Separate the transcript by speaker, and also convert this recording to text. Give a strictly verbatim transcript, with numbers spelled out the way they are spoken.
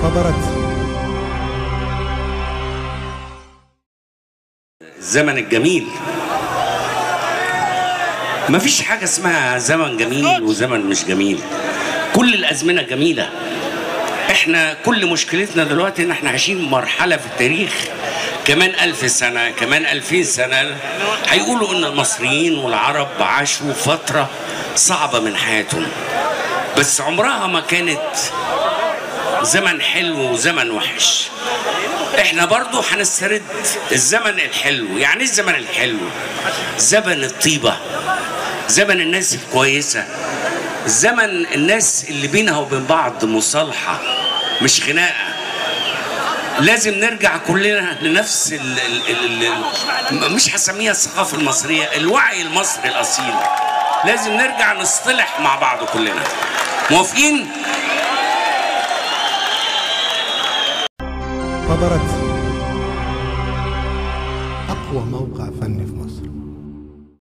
Speaker 1: انتظرت.
Speaker 2: الزمن الجميل، مفيش حاجة اسمها زمن جميل وزمن مش جميل، كل الأزمنة جميلة. احنا كل مشكلتنا دلوقتي ان احنا عايشين مرحلة في التاريخ، كمان ألف سنة كمان ألفين سنة هيقولوا ان المصريين والعرب عاشوا فترة صعبة من حياتهم، بس عمرها ما كانت زمن حلو وزمن وحش. احنا برضو هنسترد الزمن الحلو. يعني ايه الزمن الحلو؟ زمن الطيبة، زمن الناس الكويسة، زمن الناس اللي بينها وبين بعض مصالحة مش خناقة. لازم نرجع كلنا لنفس ال ال ال مش هسميها الثقافة المصرية، الوعي المصري الأصيل. لازم نرجع نصطلح مع بعض كلنا. موافقين؟
Speaker 1: انتظرت. أقوى موقع فني في مصر.